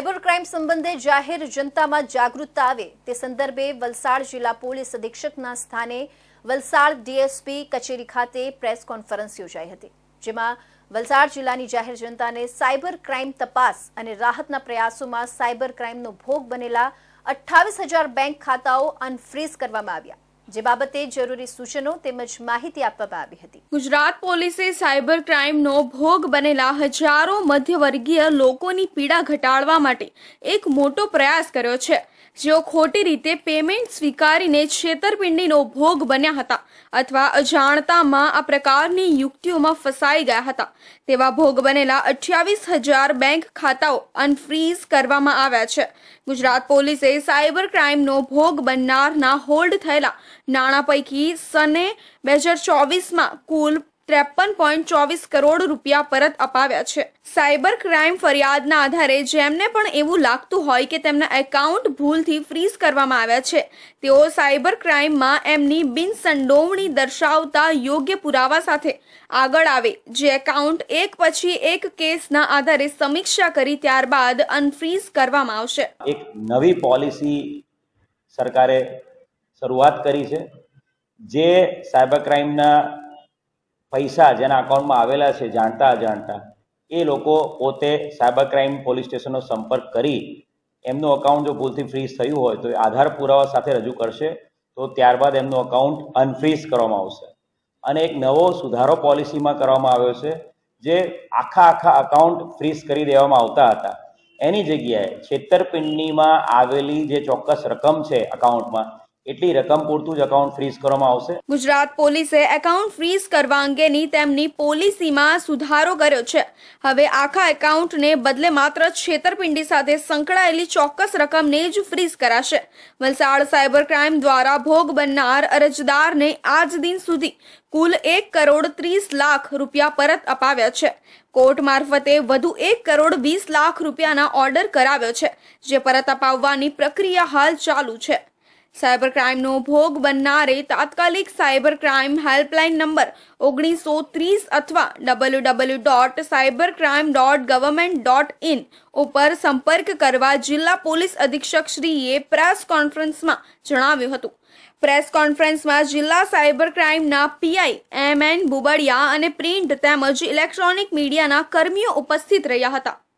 Cyber crime संबंधे जाहिर जनता में जागरूकता आवे ते संदर्भे वलसाड जिला पोलीस अधीक्षकना स्थाने वलसाड डीएसपी कचेरी खाते प्रेस कॉन्फरन्स योजाई हती, जेमां वलसाड जिल्लानी जाहिर जनताने साइबर क्राइम तपास अने राहतना प्रयासोमां साइबर क्राइमनो भोग बनेला 28,000 बैंक खाताओ अनफ्रीज करवामां આવ્યા, જે બાબતે જરૂરી સૂચનો તેમજ માહિતી આપવામાં આવી હતી। ગુજરાત પોલીસે સાયબર ક્રાઇમનો ભોગ બનેલા હજારો મધ્યવર્ગીય લોકોની પીડા ઘટાડવા માટે એક મોટો પ્રયાસ કર્યો છે, જેઓ ખોટી રીતે પેમેન્ટ સ્વીકારીને છેતરપિંડીનો ભોગ બન્યા હતા અથવા અજાણતામાં આ પ્રકારની યુક્તિઓમાં ફસાઈ ગયા હતા। તેવા ભોગ બનેલા 28,000 બેંક ખાતાઓ અનફ્રીઝ કરવામાં આવ્યા છે। ગુજરાત પોલીસે સાયબર ક્રાઇમનો ભોગ બનનારના હોલ્ડ થયેલા નાણાં પૈકી સને 2024માં કુલ 53.24 કરોડ રૂપિયા પરત અપાવ્યા છે। સાયબર ક્રાઇમ ફરિયાદના આધારે જેમને પણ એવું લાગતું હોય કે તેમના એકાઉન્ટ ભૂલથી ફ્રીઝ કરવામાં આવ્યા છે, તેઓ સાયબર ક્રાઇમમાં એમની બિનસંડોવણી દર્શાવતા યોગ્ય પુરાવા સાથે આગળ આવે, જે એકાઉન્ટ એક પછી એક કેસના આધારે સમીક્ષા કરી ત્યારબાદ અનફ્રીઝ કરવામાં આવશે। એક નવી પોલિસી સરકારે શરૂઆત કરી છે, જે સાયબર ક્રાઇમના પૈસા જેના અકાઉન્ટમાં આવેલા છે જાણતા અજાણતા એ લોકો પોતે સાયબર ક્રાઇમ પોલીસ સ્ટેશનનો સંપર્ક કરી એમનું અકાઉન્ટ જો ભૂલથી ફ્રીઝ થયું હોય તો આધાર પુરાવા સાથે રજૂ કરશે, તો ત્યારબાદ એમનું અકાઉન્ટ અનફ્રીઝ કરવામાં આવશે। અને એક નવો સુધારો પોલિસીમાં કરવામાં આવ્યો છે, જે આખા અકાઉન્ટ ફ્રીઝ કરી દેવામાં આવતા હતા એની જગ્યાએ છેતરપિંડીમાં આવેલી જે ચોક્કસ રકમ છે અકાઉન્ટમાં એટલી રકમ પૂરતું જ અકાઉન્ટ ફ્રીઝ કરવામાં આવશે। ગુજરાત પોલીસે એકાઉન્ટ ફ્રીઝ કરવા અંગેની તેમની પોલિસીમાં સુધારો કર્યો છે। હવે આખા એકાઉન્ટને બદલે માત્ર છેતરપિંડી સાથે સંકળાયેલી ચોક્કસ રકમને જ ફ્રીઝ કરાશે। વલસાડ સાયબર ક્રાઇમ દ્વારા ભોગ બનનાર અરજદારને આજ દિન સુધી કુલ 1,30,00,000 રૂપિયા પરત અપાવ્યા છે। કોર્ટ મારફતે વધુ 1,20,00,000 રૂપિયાના ઓર્ડર કરાવ્યો છે, જે પરત અપાવવાની પ્રક્રિયા હાલ ચાલુ છે। સાયબર ક્રાઇમનો ભોગ બનનારે તાત્કાલિક સાયબર ક્રાઇમ હેલ્પલાઇન નંબર 1930 અથવા www.cybercrime.government.in ઉપર સંપર્ક કરવા જિલ્લા પોલીસ અધિક્ષક શ્રીએ પ્રેસ કોન્ફરન્સમાં જણાવ્યું હતું। પ્રેસ કોન્ફરન્સમાં જિલ્લા સાયબર ક્રાઇમના પીઆઈ MN બુબડિયા અને પ્રિન્ટ તેમજ ઇલેક્ટ્રોનિક મીડિયાના કર્મીઓ ઉપસ્થિત રહ્યા હતા।